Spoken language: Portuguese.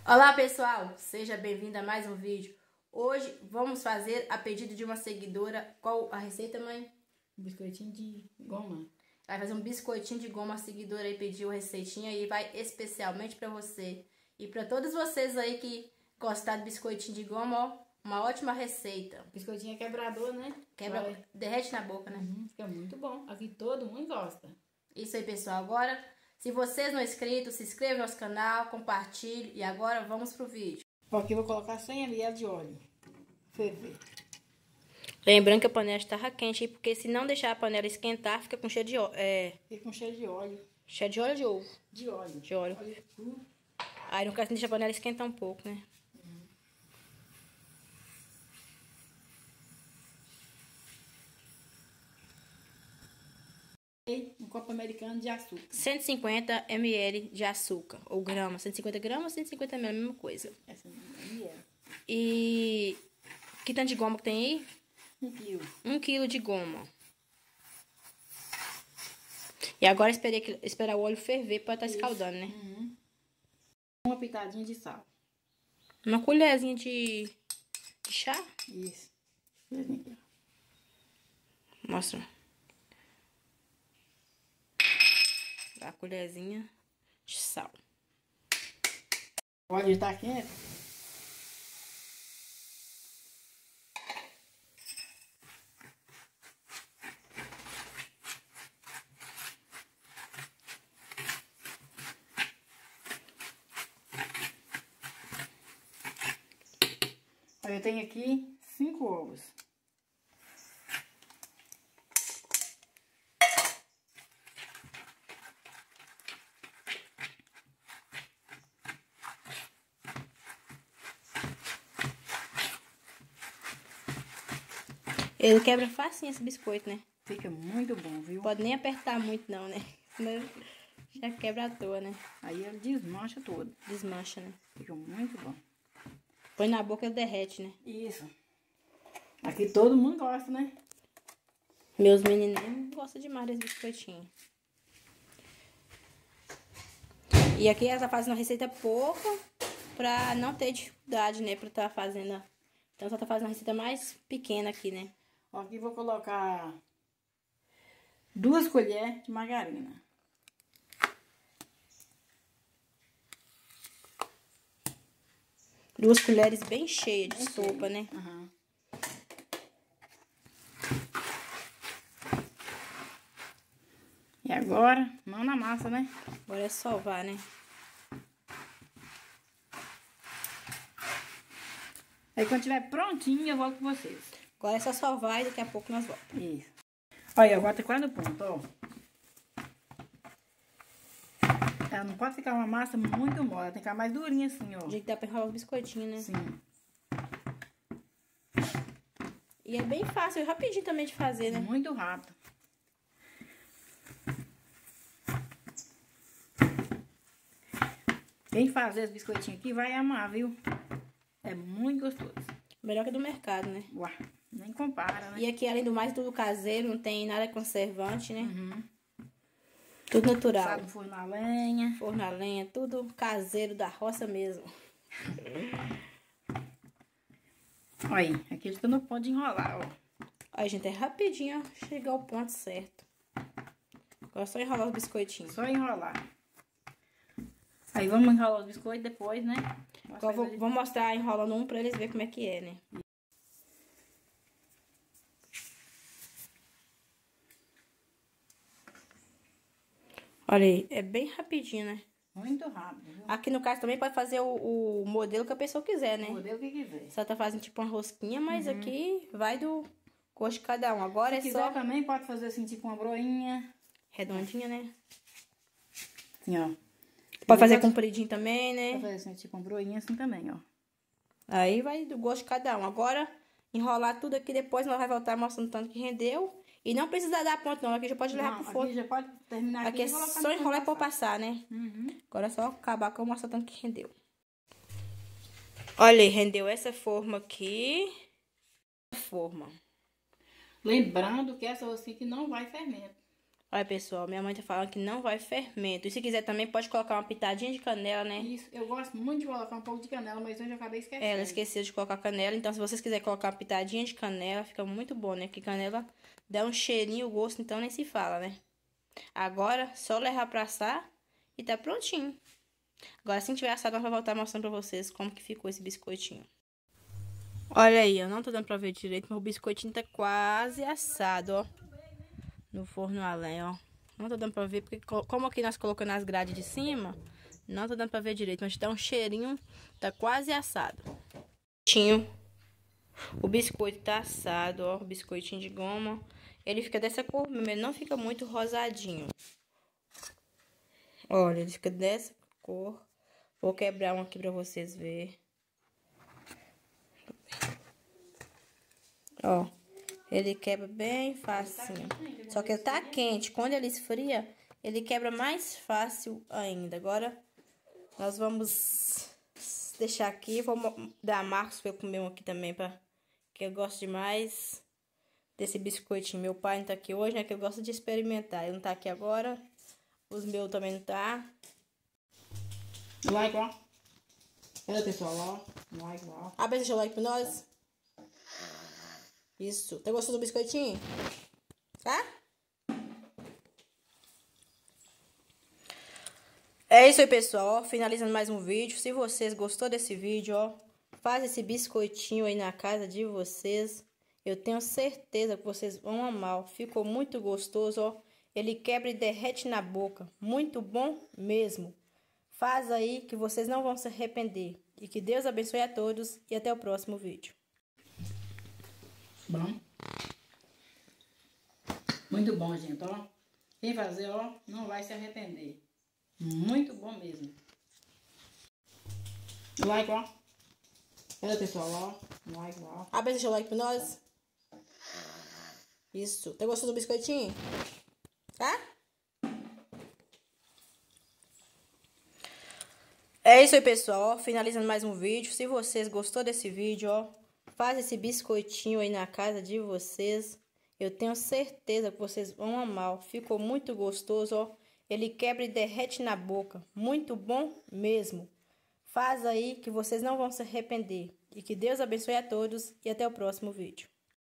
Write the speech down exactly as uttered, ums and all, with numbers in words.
Olá pessoal, seja bem-vindo a mais um vídeo. Hoje vamos fazer a pedido de uma seguidora. Qual a receita, mãe? Biscoitinho de goma. Vai fazer um biscoitinho de goma. A seguidora aí pediu a receitinha e vai especialmente para você. E para todos vocês aí que gostaram do biscoitinho de goma, ó, uma ótima receita. Biscoitinho é quebrador, né? Quebra, Vai. derrete na boca, né? Uhum, fica muito bom. Aqui todo mundo gosta. Isso aí, pessoal. Agora, se vocês não são inscritos, se inscreva no nosso canal, compartilhe. E agora vamos pro vídeo. Aqui eu vou colocar cem mililitros de óleo. Ferver. Lembrando que a panela está quente, porque se não deixar a panela esquentar, fica com cheiro de óleo. É... Fica com cheiro de óleo. Cheiro de óleo ou de ovo? De óleo. De óleo. Óleo puro. Aí no caso deixa a panela esquentar um pouco, né? Uhum. Um copo americano de açúcar. cento e cinquenta mililitros de açúcar, ou grama. cento e cinquenta gramas, cento e cinquenta mililitros, a mesma coisa. Essa é E que tanto de goma que tem aí? Um quilo. Um quilo de goma. E agora esperei, esperar o óleo ferver para estar escaldando, né? Uhum. Uma pitadinha de sal. Uma colherzinha de, de chá? Isso. Mostra. A colherzinha de sal. O óleo está quente. Eu tenho aqui cinco ovos. Ele quebra facinho esse biscoito, né? Fica muito bom, viu? Pode nem apertar muito não, né? Senão já quebra à toa, né? Aí ele desmancha todo. Desmancha, né? Fica muito bom. Põe na boca e ele derrete, né? Isso. Aqui todo mundo gosta, né? Meus menininhos gostam demais desse biscoitinho. E aqui ela tá fazendo uma receita pouca pra não ter dificuldade, né? Pra tá fazendo... Então só tá fazendo uma receita mais pequena aqui, né? Aqui vou colocar duas colheres de margarina. Duas colheres bem cheias de Bem sopa, cheio. né? Uhum. E agora, mão na massa, né? Agora é sovar, né? Aí quando tiver prontinho, eu volto com vocês. Agora é só sovar e daqui a pouco nós voltamos. Isso. Olha, agora tá quase no ponto, ó. Ela não pode ficar uma massa muito mole, tem que ficar mais durinha assim, ó. Do jeito que dá pra enrolar os biscoitinhos, né? Sim. E é bem fácil e rapidinho também de fazer, né? Muito rápido. Quem fazer esse biscoitinho aqui vai amar, viu? É muito gostoso. Melhor que do mercado, né? Uau, nem compara, né? E aqui, além do mais, tudo caseiro, não tem nada conservante, né? Uhum. Tudo natural. Sabe, forno a lenha. Forno a lenha, tudo caseiro da roça mesmo. Olha aí, aqui ele tá no ponto de enrolar, ó. Aí, gente, é rapidinho, ó, chegar ao ponto certo. Agora é só enrolar os biscoitinhos. Só enrolar. Aí vamos enrolar os biscoitos depois, né? Agora eu vou, vou mostrar enrolando um pra eles verem como é que é, né? Olha aí, é bem rapidinho, né? Muito rápido, viu? Aqui no caso também pode fazer o, o modelo que a pessoa quiser, né? O modelo que quiser. Só tá fazendo tipo uma rosquinha, mas Uhum. aqui vai do gosto de cada um. Agora Se é quiser só também pode fazer assim, tipo uma broinha. redondinha, né? Assim, ó. Pode fazer compridinho também, Pode né? fazer assim, tipo uma broinha assim também, ó. Aí vai do gosto de cada um. Agora, enrolar tudo aqui, depois nós vai voltar mostrando tanto que rendeu. E não precisa dar ponto não, aqui já pode levar Não, pro forno. aqui já pode terminar Aqui é e colocar só no enrolar e forno pôr passar, né? Uhum. Agora é só acabar com eu mostrar tanto que rendeu. Olha aí, rendeu essa forma aqui. Forma. Lembrando que essa rosquinha aqui não vai fermento. Olha, pessoal, minha mãe tá falando que não vai fermento. E se quiser também, pode colocar uma pitadinha de canela, né? Isso, eu gosto muito de colocar um pouco de canela, mas hoje eu acabei esquecendo. Ela esqueceu de colocar canela, então se vocês quiserem colocar uma pitadinha de canela, fica muito bom, né? Porque canela dá um cheirinho, o gosto, então nem se fala, né? Agora, só levar pra assar e tá prontinho. Agora, assim que tiver assado, nós vamos voltar mostrando pra vocês como que ficou esse biscoitinho. Olha aí, eu não tô dando pra ver direito, mas o biscoitinho tá quase assado, ó. No forno a lenha, ó. Não tô dando pra ver, porque como aqui nós colocamos as grades de cima, não tô dando pra ver direito, mas tá um cheirinho, tá quase assado. O biscoito tá assado, ó, o biscoitinho de goma. Ele fica dessa cor mesmo, ele não fica muito rosadinho. Olha, ele fica dessa cor. Vou quebrar um aqui pra vocês verem. Ó, ele quebra bem facinho. Só que ele tá quente. Quando ele esfria, ele quebra mais fácil ainda. Agora, nós vamos deixar aqui. Vou dar a Marcos pra eu comer um aqui também, pra... que eu gosto demais desse biscoitinho. Meu pai não tá aqui hoje, né? Que eu gosto de experimentar. Ele não tá aqui agora. Os meus também não tá. Like, ó. Olha, pessoal, ó. Like, ó. Abre esse like pra nós. Isso. Tá gostando do biscoitinho? Tá? É isso aí, pessoal. Ó, finalizando mais um vídeo. Se vocês gostou desse vídeo, ó, faz esse biscoitinho aí na casa de vocês. Eu tenho certeza que vocês vão amar. Ficou muito gostoso, ó. Ele quebra e derrete na boca. Muito bom mesmo. Faz aí que vocês não vão se arrepender. E que Deus abençoe a todos. E até o próximo vídeo. Bom. Muito bom, gente, ó. Quem fazer, ó, não vai se arrepender. Muito bom mesmo. Like, ó. Olha, pessoal, ó. Like, ó. Abre esse like pra nós. Isso. Tá gostando do biscoitinho? Tá? É isso aí, pessoal. Ó, finalizando mais um vídeo. Se vocês gostou desse vídeo, ó, faz esse biscoitinho aí na casa de vocês. Eu tenho certeza que vocês vão amar. Ficou muito gostoso, ó. Ele quebra e derrete na boca. Muito bom mesmo. Faz aí que vocês não vão se arrepender. E que Deus abençoe a todos. E até o próximo vídeo.